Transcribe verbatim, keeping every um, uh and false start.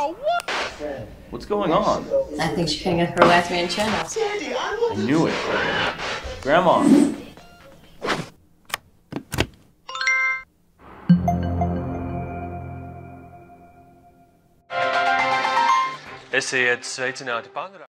What's going on? I think she's gonna get her last man chin off. I knew it. Grandma. Esiet sveicināti panorā.